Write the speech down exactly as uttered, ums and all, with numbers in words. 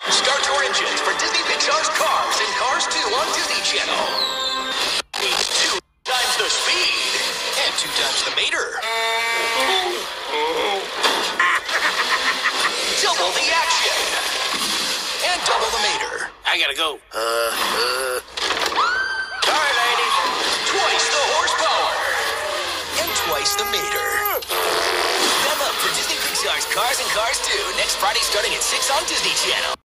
Start your engines for Disney Pixar's Cars and Cars two on Disney Channel. Means two times the speed and two times the meter. Double the action and double the meter. I gotta go. Uh, uh. Sorry, ladies. Twice the horsepower and twice the meter. Rev up for Disney Pixar's Cars and Cars two next Friday starting at six on Disney Channel.